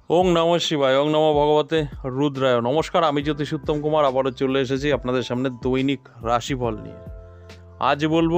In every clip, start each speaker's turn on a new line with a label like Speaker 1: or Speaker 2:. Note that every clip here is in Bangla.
Speaker 1: ওং নমঃ শিবায়, ওং নমঃ ভগবতে রুদ্রায়। নমস্কার, আমি জ্যোতিষ উত্তম কুমার আবারও চলে এসেছি আপনাদের সামনে দৈনিক রাশিফল নিয়ে। আজ বলবো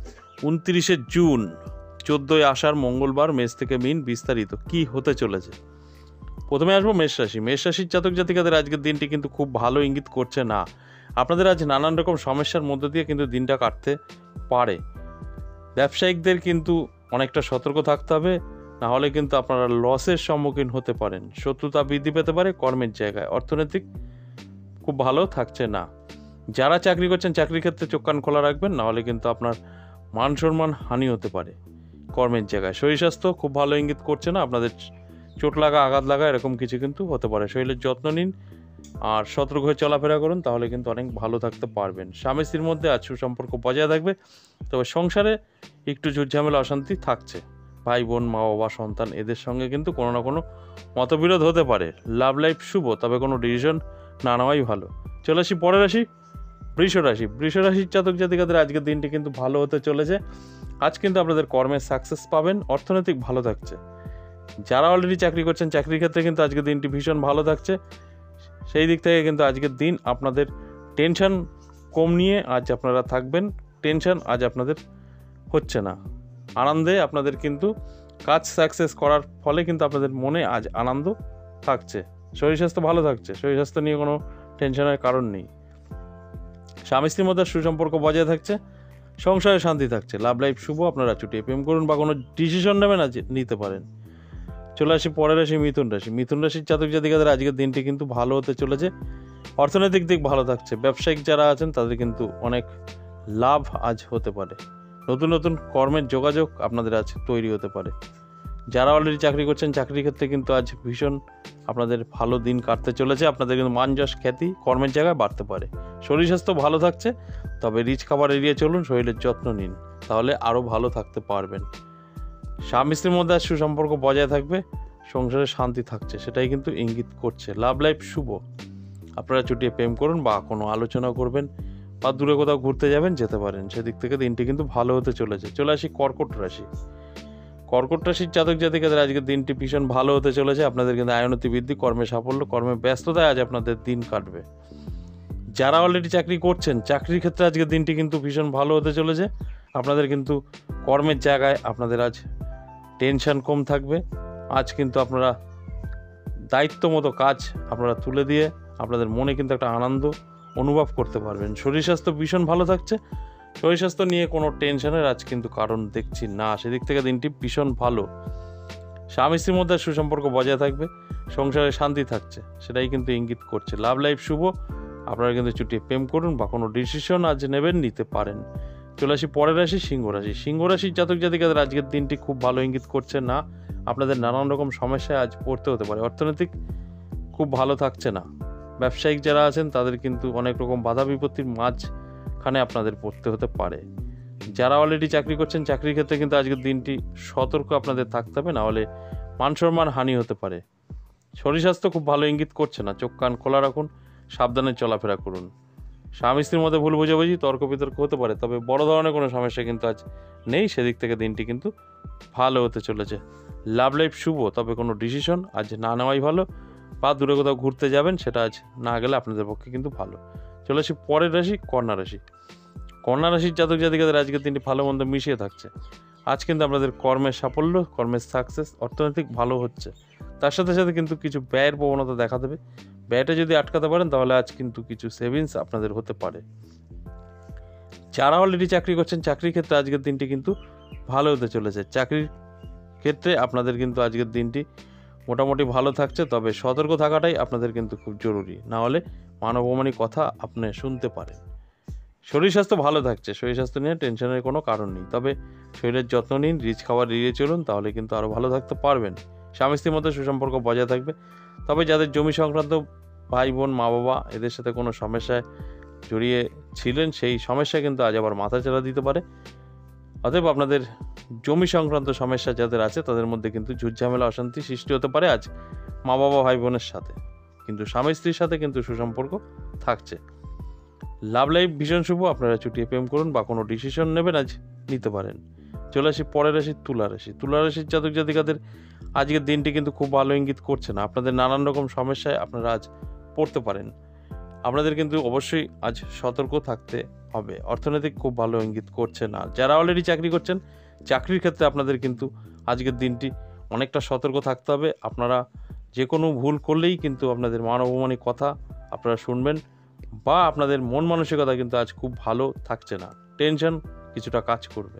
Speaker 1: 29শে জুন, 14ই আষাঢ় মঙ্গলবার, মেষ থেকে মীন, বিস্তারিত কি হতে চলেছে। প্রথমে আসবো মেষ রাশি। মেষ রাশির জাতক জাতিকাদের আজকের দিনটি কিন্তু খুব ভালো ইঙ্গিত করছে না। আপনাদের আজ নানান রকম সমস্যার মধ্যে দিয়ে কিন্তু দিনটা কাটতে পারে। ব্যবসায়িকদের কিন্তু অনেকটা সতর্ক থাকতে হবে, না হলে কিন্তু আপনারা লসের সম্মুখীন হতে পারেন। শত্রুতা বৃদ্ধি পেতে পারে কর্মের জায়গায়। অর্থনৈতিক খুব ভালো থাকছে না। যারা চাকরি করছেন চাকরির ক্ষেত্রে চোখ কান খোলা রাখবেন, না হলে কিন্তু আপনার মান সম্মান হানি হতে পারে কর্মের জায়গায়। শরীর স্বাস্থ্য খুব ভালো ইঙ্গিত করছে না। আপনাদের চোট লাগা, আঘাত লাগা এরকম কিছু কিন্তু হতে পারে। শরীরের যত্ন নিন আর সতর্ক হয়ে চলাফেরা করুন, তাহলে কিন্তু অনেক ভালো থাকতে পারবেন। স্বামী স্ত্রীর মধ্যে আজ সুসম্পর্ক বজায় থাকবে, তবে সংসারে একটু ঝুটঝামেলা অশান্তি থাকছে। ভাই বোন, মা বাবা, সন্তান এদের সঙ্গে কিন্তু কোনো না কোনো মতবিরোধ হতে পারে। লাভ লাইফ শুভ, তবে কোনো ডিসিশন না নেওয়াই ভালো। চলে আসি পরের রাশি, বৃষ রাশি। বৃষ রাশির জাতক জাতিকাদের আজকের দিনটি কিন্তু ভালো হতে চলেছে। আজ কিন্তু আপনাদের কর্মের সাকসেস পাবেন। অর্থনৈতিক ভালো থাকছে। যারা অলরেডি চাকরি করছেন চাকরির ক্ষেত্রে কিন্তু আজকের দিনটি ভীষণ ভালো থাকছে। সেই দিক থেকে কিন্তু আজকের দিন আপনাদের টেনশন কম নিয়ে আজ আপনারা থাকবেন। টেনশন আজ আপনাদের হচ্ছে না। আনন্দে আপনাদের কিন্তু কাজ সাকসেস করার ফলে কিন্তু আপনাদের মনে আজ আনন্দ থাকছে। শরীর স্বাস্থ্য ভালো থাকছে। শরীর স্বাস্থ্য নিয়ে কোনো টেনশনের কারণ নেই। স্বামী স্ত্রীর মধ্যে সুসম্পর্ক বজায় থাকছে। সংসারে শান্তি থাকছে। লাভ লাইফ শুভ। আপনারা চুটিয়ে প্রেম করুন বা কোনো ডিসিশন নেবেন আজ নিতে পারেন। চলে আসি পরের রাশি, মিথুন রাশি। মিথুন রাশির জাতক জাতিকাদের আজকের দিনটি কিন্তু ভালো হতে চলেছে। অর্থনৈতিক দিক ভালো থাকছে। ব্যবসায়িক যারা আছেন তাদের কিন্তু অনেক লাভ আজ হতে পারে। নতুন নতুন কর্মের যোগাযোগ আপনাদের আজ তৈরি হতে পারে। যারা অলরেডি চাকরি করছেন চাকরির ক্ষেত্রে কিন্তু আজ ভীষণ আপনাদের ভালো দিন কাটতে চলেছে। আপনাদের কিন্তু মান যশ খ্যাতি কর্মের জায়গায় বাড়তে পারে। শরীর স্বাস্থ্য ভালো থাকছে, তবে রিচ খাবার এড়িয়ে চলুন। শরীরের যত্ন নিন, তাহলে আরও ভালো থাকতে পারবেন। স্বামী স্ত্রীর মধ্যে আজ সুসম্পর্ক বজায় থাকবে। সংসারে শান্তি থাকছে, সেটাই কিন্তু ইঙ্গিত করছে। লাভ লাইফ শুভ। আপনারা চুটিয়ে প্রেম করুন বা কোনো আলোচনা করবেন বা দূরে কোথাও ঘুরতে যাবেন, যেতে পারেন। সেদিক থেকে দিনটি কিন্তু ভালো হতে চলেছে। চলে আসি কর্কট রাশি। কর্কট রাশির জাতক জাতিকাদের আজকের দিনটি ভীষণ ভালো হতে চলেছে। আপনাদের কিন্তু আয়োন্নতি বৃদ্ধি, কর্মে সাফল্য, কর্মে ব্যস্ততায় আজ আপনাদের দিন কাটবে। যারা অলরেডি চাকরি করছেন চাকরির ক্ষেত্রে আজকের দিনটি কিন্তু ভীষণ ভালো হতে চলেছে। আপনাদের কিন্তু কর্মের জায়গায় আপনাদের আজ টেনশন কম থাকবে। আজ কিন্তু আপনারা দায়িত্ব মতো কাজ আপনারা তুলে দিয়ে আপনাদের মনে কিন্তু একটা আনন্দ অনুভব করতে পারবেন। শরীর স্বাস্থ্য ভীষণ ভালো থাকছে। শরীর স্বাস্থ্য নিয়ে কোনো টেনশনের আজ কিন্তু কারণ দেখছি না। সেদিক থেকে দিনটি ভীষণ ভালো। স্বামী স্ত্রীর মধ্যে সুসম্পর্ক বজায় থাকবে। সংসারে শান্তি থাকছে, সেটাই কিন্তু ইঙ্গিত করছে। লাভ লাইফ শুভ। আপনারা কিন্তু চুটিয়ে প্রেম করুন বা কোনো ডিসিশন আজ নেবেন, নিতে পারেন। চলে আসি পরের রাশি, সিংহ রাশি। সিংহ রাশির জাতক জাতিকাদের আজকের দিনটি খুব ভালো ইঙ্গিত করছে না। আপনাদের নানান রকম সমস্যায় আজ পড়তে হতে পারে। অর্থনৈতিক খুব ভালো থাকছে না। ব্যবসায়িক যারা আছেন তাদের কিন্তু অনেক রকম বাধা বিপত্তির মাঝখানে আপনাদের পড়তে হতে পারে। যারা অলরেডি চাকরি করছেন চাকরির ক্ষেত্রে কিন্তু আজকের দিনটি সতর্ক আপনাদের থাকতে হবে, না হলে মান সম্মান হানি হতে পারে। শরীর স্বাস্থ্য খুব ভালো ইঙ্গিত করছে না। চোখ কান খোলা রাখুন, সাবধানে চলাফেরা করুন। স্বামী স্ত্রীর মধ্যে ভুল বোঝাবুঝি, তর্ক বিতর্ক হতে পারে, তবে বড় ধরনের কোনো সমস্যা কিন্তু আজ নেই। সেদিক থেকে দিনটি কিন্তু ভালো হতে চলেছে। লাভ লাইফ শুভ, তবে কোনো ডিসিশন আজ না নেওয়াই ভালো। বা দূরে কোথাও ঘুরতে যাবেন, সেটা আজ না গেলে আপনাদের পক্ষে কিন্তু ভালো। চলে আসি পরের রাশি, কন্যা রাশি। কন্যা রাশির জাতক জাতিকাদের আজকের দিনটি ভালো মন্দ মিশিয়ে থাকছে। আজ কিন্তু আপনাদের কর্মের সাফল্য, কর্মের সাকসেস, অর্থনৈতিক ভালো হচ্ছে। তার সাথে সাথে কিন্তু কিছু ব্যয়ের প্রবণতা দেখা দেবে। ব্যয়টা যদি আটকাতে পারেন তাহলে আজ কিন্তু কিছু সেভিংস আপনাদের হতে পারে। যারা অলরেডি চাকরি করছেন চাকরির ক্ষেত্রে আজকের দিনটি কিন্তু ভালো হতে চলেছে। চাকরির ক্ষেত্রে আপনাদের কিন্তু আজকের দিনটি মোটামুটি ভালো থাকছে, তবে সতর্ক থাকাটাই আপনাদের কিন্তু খুব জরুরি, না হলে মানবমানী কথা আপনি শুনতে পারেন। শরীর স্বাস্থ্য ভালো থাকছে। শরীর স্বাস্থ্য নিয়ে টেনশনের কোনো কারণ নেই, তবে শরীরের যত্ন নিন, রিচ খাবার এড়িয়ে চলুন, তাহলে কিন্তু আরও ভালো থাকতে পারবেন। স্বামী স্ত্রীর মধ্যে সুসম্পর্ক বজায় থাকবে। তবে যাদের জমি সংক্রান্ত ভাই বোন, মা বাবা এদের সাথে কোনো সমস্যায় জড়িয়ে ছিলেন, সেই সমস্যা কিন্তু আজ আবার মাথাচাড়া দিতে পারে। অতএব আপনাদের জমি সংক্রান্ত সমস্যা যাদের আছে তাদের মধ্যে কিন্তু ঝুটঝামেলা অশান্তি সৃষ্টি হতে পারে আজ মা বাবা ভাই বোনের সাথে, কিন্তু স্বামী স্ত্রীর সাথে কিন্তু সুসম্পর্ক থাকছে। লাভ লাইফ ভীষণ শুভ। আপনারা চুটিয়ে প্রেম করুন বা কোনো ডিসিশন নেবেন আজ নিতে পারেন। চলে আসি পরের রাশি তুলা রাশি। তুলা রাশির জাতক জাতিকাদের আজকের দিনটি কিন্তু খুব ভালো ইঙ্গিত করছে না। আপনাদের নানান রকম সমস্যায় আপনারা আজ পড়তে পারেন। আপনাদের কিন্তু অবশ্যই আজ সতর্ক থাকতে হবে। অর্থনৈতিক খুব ভালো ইঙ্গিত করছে না। যারা অলরেডি চাকরি করছেন, চাকরির ক্ষেত্রে আপনাদের কিন্তু আজকের দিনটি অনেকটা সতর্ক থাকতে হবে। আপনারা যে কোনো ভুল করলেই কিন্তু আপনাদের মান অপমানিক কথা আপনারা শুনবেন, বা আপনাদের মন মানসিকতা কিন্তু আজ খুব ভালো থাকছে না। টেনশন কিছুটা কাজ করবে।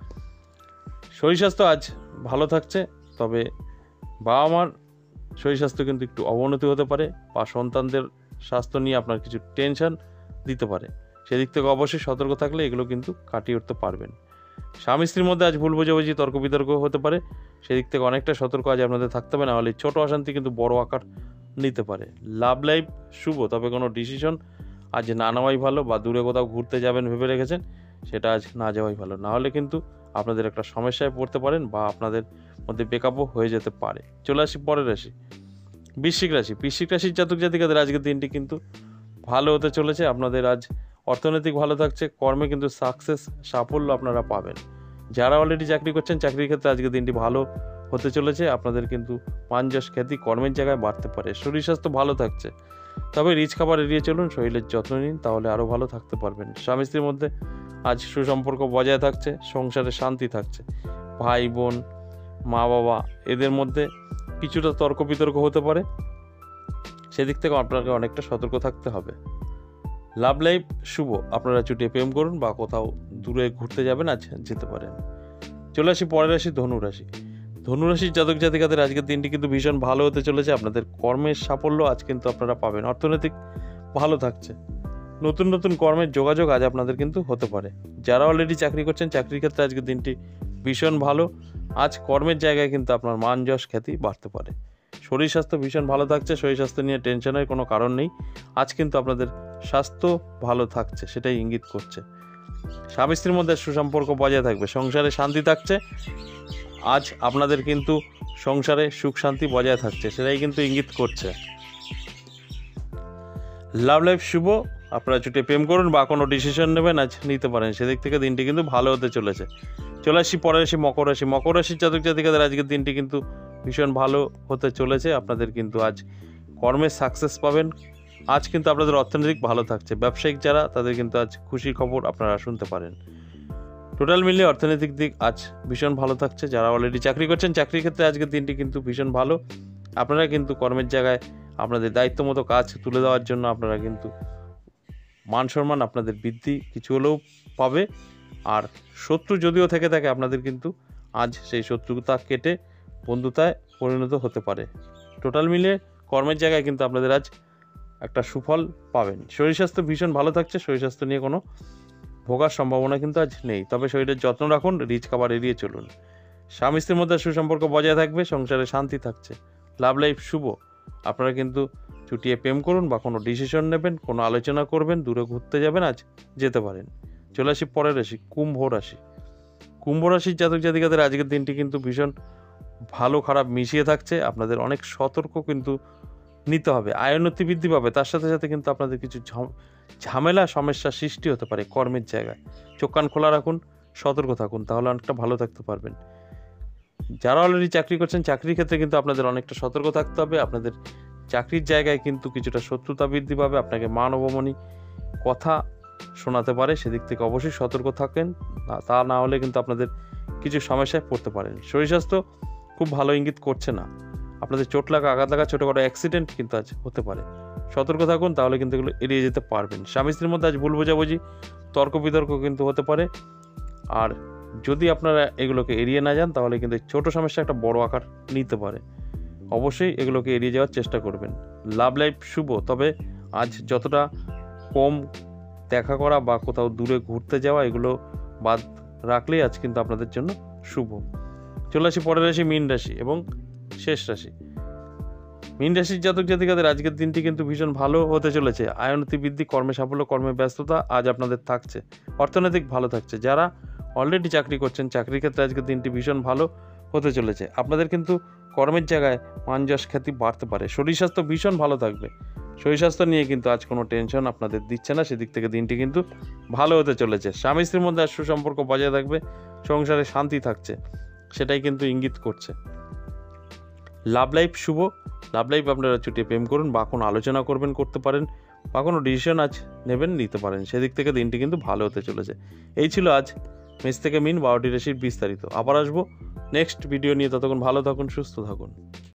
Speaker 1: শরীর স্বাস্থ্য আজ ভালো থাকছে, তবে বাবা মার শরীর স্বাস্থ্য কিন্তু একটু অবনতি হতে পারে, বা সন্তানদের স্বাস্থ্য নিয়ে আপনার কিছু টেনশন দিতে পারে। সেদিক থেকে অবশ্যই সতর্ক থাকলে এগুলো কিন্তু কাটিয়ে উঠতে পারবেন। স্বামী স্ত্রীর মধ্যে আজ ভুল বোঝাবুঝি, তর্ক বিতর্ক হতে পারে। সেদিক থেকে অনেকটা সতর্ক আজ আপনাদের থাকতে হবে, না হলে ছোট অশান্তি কিন্তু বড় আকার নিতে পারে। লাভ লাইফ শুভ, তবে কোনো ডিসিশন আজ না নেওয়াই ভালো, বা দূরে কোথাও ঘুরতে যাবেন ভেবে রেখেছেন সেটা আজ না যাওয়াই ভালো, না হলে কিন্তু আপনাদের একটা সমস্যায় পড়তে পারেন, বা আপনাদের মধ্যে ব্রেকআপও হয়ে যেতে পারে। চলে আসি পরের রাশি বৃশ্চিক রাশি। বৃশ্চিক রাশির জাতক জাতিকাদের আজকের দিনটি কিন্তু ভালো হতে চলেছে। আপনাদের আজ অর্থনৈতিক ভালো থাকছে, কর্মে কিন্তু সাফল্য আপনারা পাবেন। যারা অলরেডি চাকরি করছেন, চাকরির ক্ষেত্রে আজকের দিনটি ভালো হতে চলেছে। আপনাদের কিন্তু মান যশ খ্যাতি কর্মের জায়গায় বাড়তে পারে। শরীর স্বাস্থ্য ভালো থাকছে, তবে রিচ খাবার এড়িয়ে চলুন, শরীরের যত্ন নিন, তাহলে আরও ভালো থাকতে পারবেন। স্বামী স্ত্রীর মধ্যে আজ সুসম্পর্ক বজায় থাকছে, সংসারে শান্তি থাকছে। ভাই বোন, মা বাবা, এদের মধ্যে কিছুটা তর্ক বিতর্ক হতে পারে। সেদিক থেকে আপনাকে অনেকটা সতর্ক থাকতে হবে। লাভ লাইফ শুভ, আপনারা চুটিয়ে প্রেম করুন, বা কোথাও দূরে ঘুরতে যাবেন আজ যেতে পারেন। চলে আসি পরের রাশি ধনু রাশি। ধনু রাশির জাতক জাতিকাদের আজকের দিনটি কিন্তু ভীষণ ভালো হতে চলেছে। আপনাদের কর্মের সাফল্য আজ কিন্তু আপনারা পাবেন। অর্থনৈতিক ভালো থাকছে, নতুন নতুন কর্মের যোগাযোগ আজ আপনাদের কিন্তু হতে পারে। যারা অলরেডি চাকরি করছেন, চাকরির ক্ষেত্রে আজকের দিনটি ভীষণ ভালো। আজ কর্মের জায়গায় কিন্তু আপনার মান যশ খ্যাতি বাড়তে পারে। শরীর স্বাস্থ্য ভীষণ ভালো থাকছে, শরীর স্বাস্থ্য নিয়ে টেনশনের কোনো কারণ নেই। আজ কিন্তু আপনাদের স্বাস্থ্য ভালো থাকছে, সেটাই ইঙ্গিত করছে। স্বামী স্ত্রীর মধ্যে সুসম্পর্ক বজায় থাকবে, সংসারে শান্তি থাকছে। আজ আপনাদের কিন্তু সংসারে সুখ শান্তি বজায় থাকছে, সেটাই কিন্তু ইঙ্গিত করছে। লাভ লাইফ শুভ, আপনারা ছুটে প্রেম করুন, বা কোনো ডিসিশন নেবেন আজ নিতে পারেন। সেদিক থেকে দিনটি কিন্তু ভালো হতে চলেছে। চলে আসি পরের রাশি মকর রাশি। মকর রাশির জাতক জাতিকাদের আজকের দিনটি কিন্তু ভীষণ ভালো হতে চলেছে। আপনাদের কিন্তু আজ কর্মের সাকসেস পাবেন। আজ কিন্তু আপনাদের অর্থনৈতিক ভালো থাকছে। ব্যবসায়িক যারা, তাদের কিন্তু আজ খুশির খবর আপনারা শুনতে পারেন। টোটাল মিলিয়ে অর্থনৈতিক দিক আজ ভীষণ ভালো থাকছে। যারা অলরেডি চাকরি করছেন, চাকরির ক্ষেত্রে আজকের দিনটি কিন্তু ভীষণ ভালো। আপনারা কিন্তু কর্মের জায়গায় আপনাদের দায়িত্ব মতো কাজ তুলে দেওয়ার জন্য আপনারা কিন্তু মান সম্মান আপনাদের বৃদ্ধি কিছু হলেও পাবে। আর শত্রু যদিও থেকে থাকে, আপনাদের কিন্তু আজ সেই শত্রুতা কেটে বন্ধুতায় পরিণত হতে পারে। টোটাল মিলিয়ে কর্মের জায়গায় কিন্তু আপনাদের আজ একটা সুফল পাবেন। শরীর স্বাস্থ্য ভীষণ ভালো থাকছে, শরীর স্বাস্থ্য নিয়ে কোনো ভোগার সম্ভাবনা কিন্তু আজ নেই, তবে শরীরের যত্ন রাখুন, রিচ খাবার এড়িয়ে চলুন। স্বামী স্ত্রীর মধ্যে সুসম্পর্ক বজায় থাকবে, সংসারে শান্তি থাকছে। লাভ লাইফ শুভ, আপনারা কিন্তু চুটিয়ে প্রেম করুন, বা কোনো ডিসিশন নেবেন, কোনো আলোচনা করবেন, দূরে ঘুরতে যাবেন আজ যেতে পারেন। চলে আসি পরের রাশি কুম্ভ রাশি। কুম্ভ রাশির জাতক জাতিকাদের আজকের দিনটি কিন্তু ভীষণ ভালো খারাপ মিশিয়ে থাকছে। আপনাদের অনেক সতর্ক কিন্তু নিতে হবে। আয়োন্নতি বৃদ্ধি পাবে, তার সাথে সাথে কিন্তু আপনাদের কিছু ঝামেলা সমস্যার সৃষ্টি হতে পারে কর্মের জায়গায়। চোখ কান খোলা রাখুন, সতর্ক থাকুন, তাহলে অনেকটা ভালো থাকতে পারবেন। যারা অলরেডি চাকরি করছেন, চাকরির ক্ষেত্রে কিন্তু আপনাদের অনেকটা সতর্ক থাকতে হবে। আপনাদের চাকরির জায়গায় কিন্তু কিছুটা শত্রুতা বৃদ্ধি পাবে, আপনাকে মান অপমানী কথা শোনাতে পারে। সেদিক থেকে অবশ্যই সতর্ক থাকেন, তা না হলে কিন্তু আপনাদের কিছু সমস্যায় পড়তে পারেন। শরীর স্বাস্থ্য খুব ভালো ইঙ্গিত করছে না। আপনাদের চোট লাগা, আঘাত লাগা, ছোটোখাটো অ্যাক্সিডেন্ট কিন্তু আজ হতে পারে। সতর্ক থাকুন, তাহলে কিন্তু এগুলো এড়িয়ে যেতে পারবেন। স্বামী স্ত্রীর মধ্যে আজ ভুল বোঝাবুঝি, তর্ক বিতর্ক কিন্তু হতে পারে। আর যদি আপনারা এগুলোকে এড়িয়ে না যান, তাহলে কিন্তু ছোটো সমস্যা একটা বড় আকার নিতে পারে। অবশ্যই এগুলোকে এড়িয়ে যাওয়ার চেষ্টা করবেন। লাভ লাইফ শুভ, তবে আজ যতটা কম দেখা করা বা কোথাও দূরে ঘুরতে যাওয়া, এগুলো বাদ রাখলেই আজ কিন্তু আপনাদের জন্য শুভ। চলে আসি পরের রাশি মীন রাশি এবং শেষ রাশি। মীন রাশির জাতক জাতিকাদের আজকের দিনটি কিন্তু ভীষণ ভালো হতে চলেছে। আয়োন্নতি বৃদ্ধি, কর্মে সাফল্য, কর্মে ব্যস্ততা আজ আপনাদের থাকছে। অর্থনৈতিক ভালো থাকছে। যারা অলরেডি চাকরি করছেন, চাকরির ক্ষেত্রে আজকের দিনটি ভীষণ ভালো হতে চলেছে। আপনাদের কিন্তু কর্মের জায়গায় মান যশ খ্যাতি বাড়তে পারে। শরীর স্বাস্থ্য ভীষণ ভালো থাকবে। শরীর স্বাস্থ্য নিয়ে কিন্তু আজ কোনো টেনশন আপনাদের দিচ্ছে না, সেদিক থেকে দিনটি কিন্তু ভালো হতে চলেছে। স্বামী স্ত্রীর মধ্যে সুসম্পর্ক বজায় থাকবে, সংসারে শান্তি থাকছে, সেটাই কিন্তু ইঙ্গিত করছে। লাভ লাইফ শুভ, লাভ লাইফ আপনারা চুটিয়ে প্রেম করুন বা কোনো আলোচনা করবেন, করতে পারেন, বা কোনো ডিসিশন আজ নেবেন, নিতে পারেন, সেদিক থেকে দিনটি কিন্তু ভালো হতে চলেছে। এই ছিল আজ মেষ থেকে মিন 12টি রাশির বিস্তারিত। আবার আসবো নেক্সট ভিডিও নিয়ে, ততক্ষণ ভালো থাকুন, সুস্থ থাকুন।